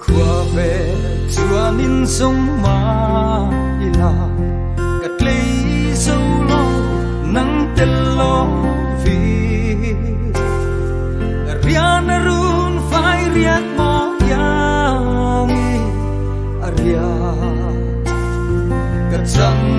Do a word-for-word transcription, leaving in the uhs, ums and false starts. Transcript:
qua về chùa nín sông mà ila cắt lấy sâu lo nắng tel lo vì rian run phai riak mo yang aria cắt trăng